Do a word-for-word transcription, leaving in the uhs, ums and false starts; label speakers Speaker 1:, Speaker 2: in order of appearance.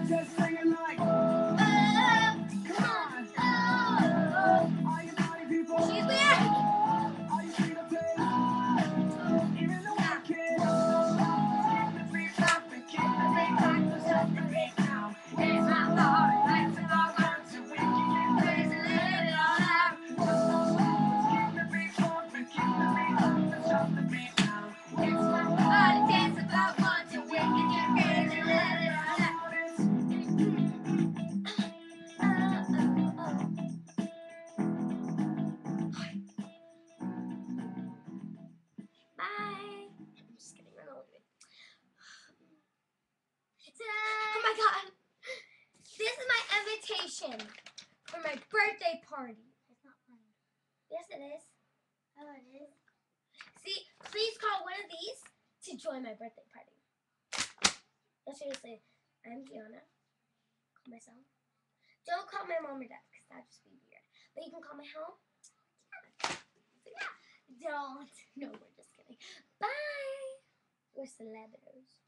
Speaker 1: Just sing it like,
Speaker 2: Oh, come on. Oh.
Speaker 1: are you party people?
Speaker 2: She's weird.
Speaker 1: Are you free to play? Even though I can't. Keep the beat poppin', keep the beat poppin', stop the beat now. It's my heart, like the dog out, so we can get crazy, let it all out. Keep the beat poppin', keep the beat poppin', stop the beat now. It's my
Speaker 2: Body dance about once a week and get crazy, let it all out. Bye. I'm just kidding. We're not leaving. Oh my god. This is my invitation for my birthday party.
Speaker 3: It's not fun.
Speaker 2: Yes, it is.
Speaker 3: Oh, it is.
Speaker 2: See, please call one of these to join my birthday party. No, seriously. I'm Gianna. Call myself. Don't call my mom or dad because that'd just be weird. But you can call my home. Yeah. So yeah. Don't. No, we're just kidding. Bye. We're celebros.